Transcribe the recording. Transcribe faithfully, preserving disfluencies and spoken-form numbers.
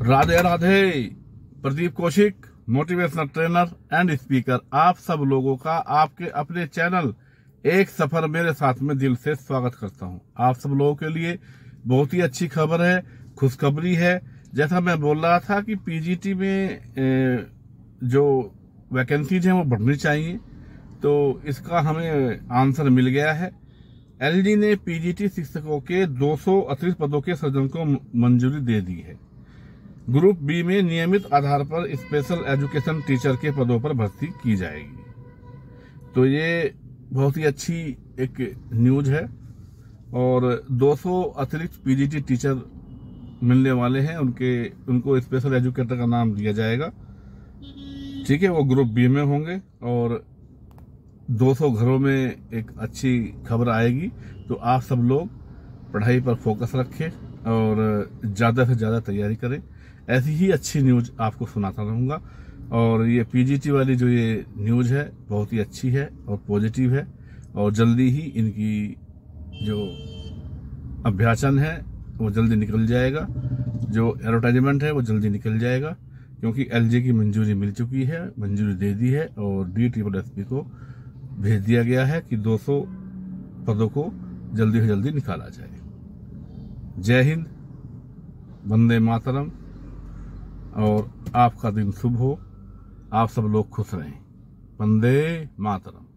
Radhe Radhe. Pradeep Kaushik, motivational trainer and speaker, आप सब लोगों का आपके अपने चैनल एक सफर मेरे साथ में दिल से स्वागत करता हूं। आप सब लोगों के लिए बहुत ही अच्छी खबर है, खुशखबरी है। जैसा मैं बोल रहा था कि पीजीटी में जो वैकेंसीज हैं वो बढ़नी चाहिए, तो इसका हमें आंसर मिल गया है। एलजी ने पीजीटी शिक्षकों के दो सौ अतिरिक्त पदों के सृजन को मंजूरी दे दी है। ग्रुप बी में नियमित आधार पर स्पेशल एजुकेशन टीचर के पदों पर भर्ती की जाएगी। तो ये बहुत ही अच्छी एक न्यूज है और दो सौ अतिरिक्त पीजीटी टीचर मिलने वाले हैं। उनके उनको स्पेशल एजुकेटर का नाम दिया जाएगा, ठीक है। वो ग्रुप बी में होंगे और दो सौ घरों में एक अच्छी खबर आएगी। तो आप सब लोग पढ़ाई पर फोकस रखें और ज्यादा से ज्यादा तैयारी करें। ऐसी ही अच्छी न्यूज आपको सुनाता रहूंगा। और ये पीजीटी वाली जो ये न्यूज है बहुत ही अच्छी है और पॉजिटिव है, और जल्दी ही इनकी जो अभ्याचन है वो जल्दी निकल जाएगा, जो एडवर्टाइजमेंट है वो जल्दी निकल जाएगा, क्योंकि एलजी की मंजूरी मिल चुकी है, मंजूरी दे दी है और डी ट्रिपल एस पी को भेज दिया गया है कि दो सौ पदों को जल्दी से जल्दी निकाला जाए। जय हिंद, वंदे मातरम, और आपका दिन शुभ हो। आप सब लोग खुश रहें। वंदे मातरम।